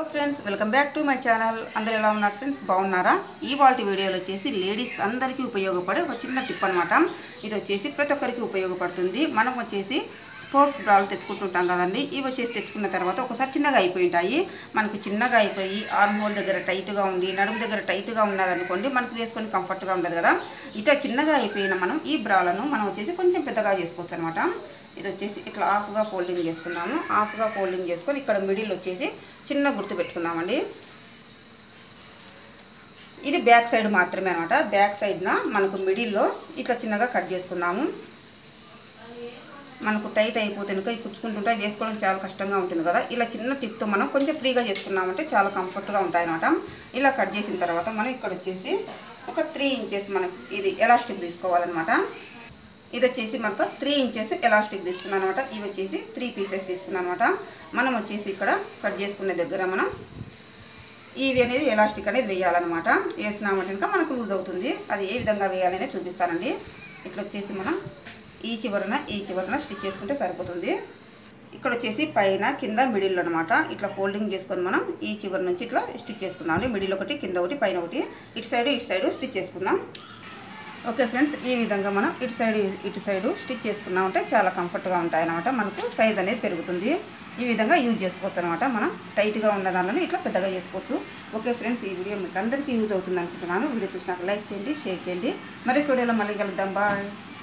Friends welcome back to my channel. అందరూ ఎలా ఉన్నారు ఫ్రెండ్స్? బాగున్నారా? ఇవాల్టి వీడియోలో వచ్చేసి లేడీస్ అందరికీ ఉపయోగపడే ఒక చిన్న టిప్ అనమాట. ఇది వచ్చేసి ప్రతి ఒక్కరికి ఉపయోగపడుతుంది. మనం వచ్చేసి స్పోర్ట్స్ బ్రాలు తెచ్చుకుంటుంటాం కదండి. ఇవి వచ్చేసి తెచ్చుకున్న తర్వాత ఒకసారి చిన్నగా అయిపోయి ఉంటాయి. మనకు చిన్నగా అయిపోయి ఆర్మ్ హోల్ దగ్గర టైట్గా ఉండి నడుము దగ్గర టైట్గా ఉన్నదనుకోండి, మనకు వేసుకొని కంఫర్ట్గా ఉండదు కదా. ఇట్లా చిన్నగా అయిపోయిన మనం ఈ బ్రాలను మనం వచ్చేసి కొంచెం పెద్దగా చేసుకోవచ్చు అనమాట. ఇది వచ్చేసి ఇట్లా హాఫ్గా ఫోల్డింగ్ చేసుకున్నాము. హాఫ్గా ఫోల్డింగ్ చేసుకొని ఇక్కడ మిడిల్ వచ్చేసి చిన్న గుర్తు పెట్టుకున్నామండి. ఇది బ్యాక్ సైడ్ మాత్రమే అనమాట. బ్యాక్ సైడ్న మనకు మిడిల్లో ఇట్లా చిన్నగా కట్ చేసుకున్నాము. మనకు టైట్ అయిపోతే కనుక ఈ కుచ్చుకుంటుంటే వేసుకోవడం చాలా కష్టంగా ఉంటుంది కదా. ఇలా చిన్న టిప్తో మనం కొంచెం ఫ్రీగా చేసుకున్నామంటే చాలా కంఫర్ట్గా ఉంటాయి అనమాట. ఇలా కట్ చేసిన తర్వాత మనం ఇక్కడ వచ్చేసి ఒక 3 ఇంచెస్ మనకు ఇది ఎలాస్టిక్ తీసుకోవాలన్నమాట. ఇది వచ్చేసి మనకు 3 ఇంచెస్ ఎలాస్టిక్ తీసుకున్నాను అనమాట. ఇవి వచ్చేసి 3 పీసెస్ తీసుకున్నాను అనమాట. మనం వచ్చేసి ఇక్కడ కట్ చేసుకునే దగ్గర మనం ఇవి అనేది ఎలాస్టిక్ అనేది వేయాలన్నమాట. వేసినామంటే ఇంకా మనకు లూజ్ అవుతుంది. అది ఏ విధంగా వేయాలనేది చూపిస్తానండి. ఇట్లా వచ్చేసి మనం ఈ చివరన స్టిచ్ చేసుకుంటే సరిపోతుంది. ఇక్కడ వచ్చేసి పైన కింద మిడిల్ అనమాట. ఇట్లా ఫోల్డింగ్ చేసుకొని మనం ఈ చివరి నుంచి ఇట్లా స్టిచ్ చేసుకుందాం. మిడిల్ ఒకటి, కింద ఒకటి, పైన ఒకటి, ఇటు సైడు స్టిచ్ చేసుకుందాం. ఓకే ఫ్రెండ్స్, ఈ విధంగా మనం ఇటు సైడు స్టిచ్ చేసుకున్నామంటే చాలా కంఫర్ట్గా ఉంటాయన్నమాట. మనకు సైజ్ అనేది పెరుగుతుంది. ఈ విధంగా యూజ్ చేసుకోవచ్చు అనమాట. మనం టైట్గా ఉన్న దానిలో ఇట్లా పెద్దగా చేసుకోవచ్చు. ఓకే ఫ్రెండ్స్, ఈ వీడియో మీకు అందరికీ యూజ్ అవుతుంది అనుకుంటున్నాను. వీడియో చూసినాక లైక్ చేయండి, షేర్ చేయండి. మరొక వీడియోలో మళ్ళీ కలుద్దాం. బాయ్.